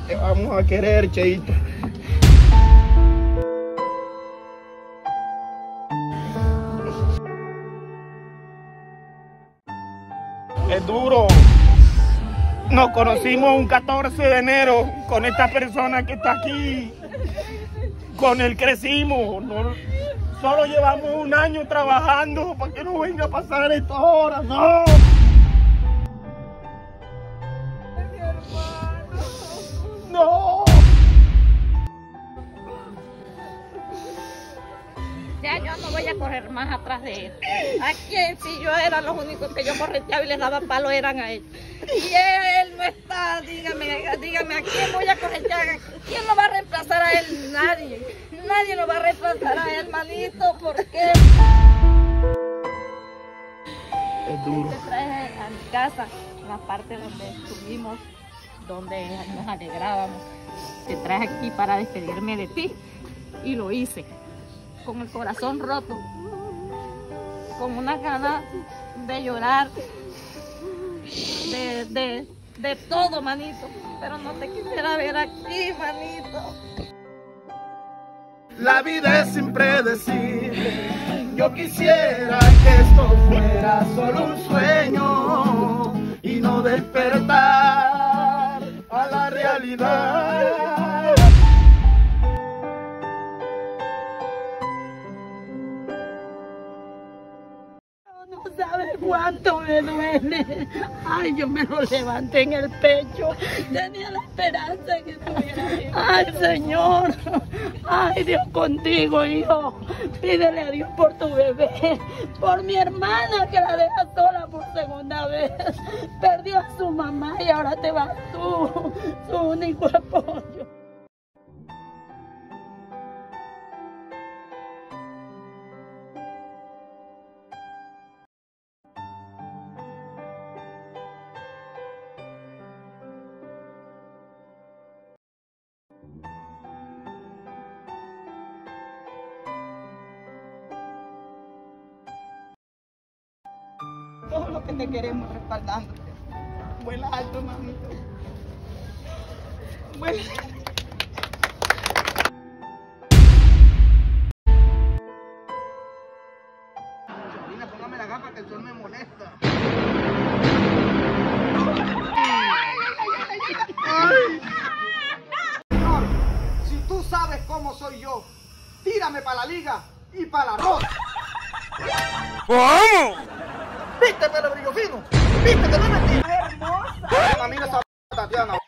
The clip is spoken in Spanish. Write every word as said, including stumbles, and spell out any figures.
Te vamos a querer, Cheito. Es duro. Nos conocimos un catorce de enero con esta persona que está aquí. Con él crecimos. No, solo llevamos un año trabajando para que no venga a pasar estas horas. ¡No! ¡No! Ya yo no voy a correr más atrás de él. ¿A quién? Si yo era los únicos que yo correteaba y les daba palo eran a él. Y él no está, dígame, dígame, ¿a quién voy a corretear? ¿Quién lo va a reemplazar a él? Nadie. Nadie lo va a reemplazar a él, manito, ¿por qué? Es duro. Te traje a mi casa, la parte donde estuvimos, donde nos alegrábamos. Te traje aquí para despedirme de ti y lo hice. Con el corazón roto, con una gana de llorar, de, de, de todo, manito, pero no te quisiera ver aquí, manito. La vida es impredecible, yo quisiera que esto fuera solo un sueño y no despertar a la realidad. No sabes cuánto me duele. Ay, yo me lo levanté en el pecho. Tenía la esperanza que estuviera bien. Ay, Señor. Ay, Dios contigo, hijo. Pídele a Dios por tu bebé. Por mi hermana que la deja sola por segunda vez. Perdió a su mamá y ahora te vas tú, su único apoyo. Todo lo que te queremos respaldándote. Vuela alto, mamito. Vuela. Mira, póngame la gafa que el sol me molesta. Ay. Señor, si tú sabes cómo soy yo, tírame para la liga y para la rosa. ¿Cómo? ¿Viste, pelo brillo fino? ¿Viste que no es mentira? ¡Hermosa! A mí no sabe Tatiana.